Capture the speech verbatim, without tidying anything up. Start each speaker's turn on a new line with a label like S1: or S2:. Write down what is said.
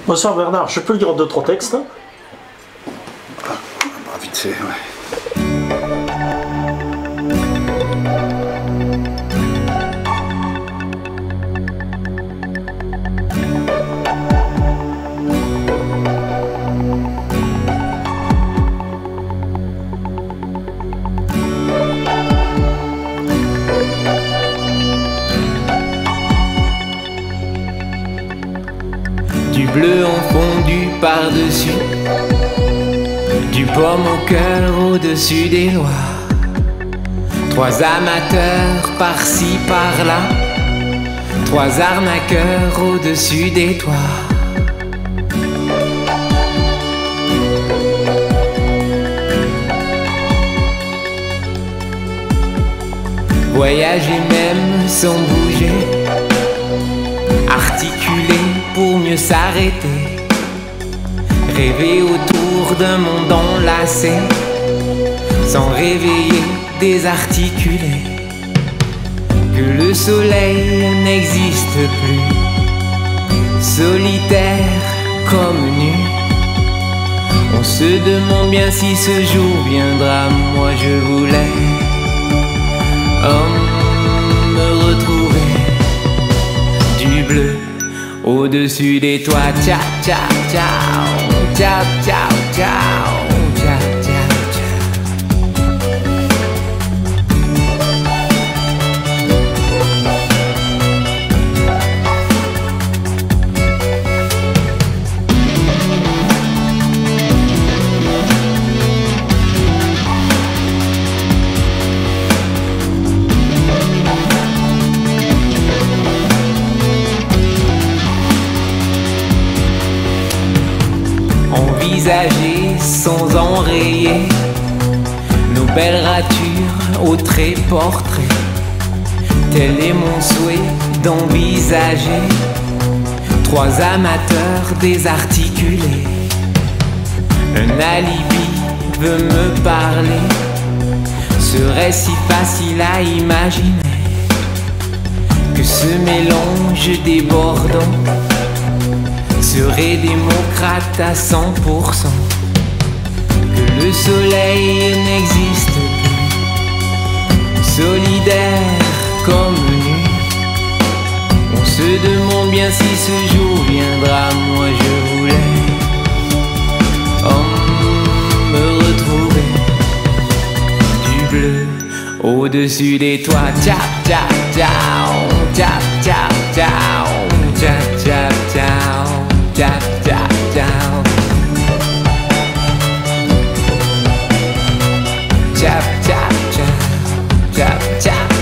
S1: Bonsoir Bernard, je peux lire deux trois textes?
S2: Ah, bah, vite fait, ouais.
S3: Du bleu en fondu par-dessus, du pomme au cœur au-dessus des lois. Trois amateurs par-ci par-là, trois arnaqueurs au-dessus des toits. Voyager même sans bouger, articuler pour mieux s'arrêter, rêver autour d'un monde enlacé, sans réveiller, désarticulé, que le soleil n'existe plus, solitaire comme nu. On se demande bien si ce jour viendra. Moi je voulais oh, me retrouver, du bleu au-dessus des toits. Ciao, ciao, ciao, ciao, ciao, ciao, ciao, ciao, envisager sans enrayer nos belles ratures au trait portrait. Tel est mon souhait d'envisager trois amateurs désarticulés. Un alibi veut me parler, serait si facile à imaginer que ce mélange débordant serait démocrate à cent pour cent, que le soleil n'existe plus, solidaire comme nu. On se demande bien si ce jour viendra. Moi je voulais oh, me retrouver, du bleu au-dessus des toits. Ciao, ciao, ciao, ciao, ciao, ciao, ciao, ciao, ciao. Ciao, ciao, ciao. Ciao, ciao, ciao. Ciao, ciao.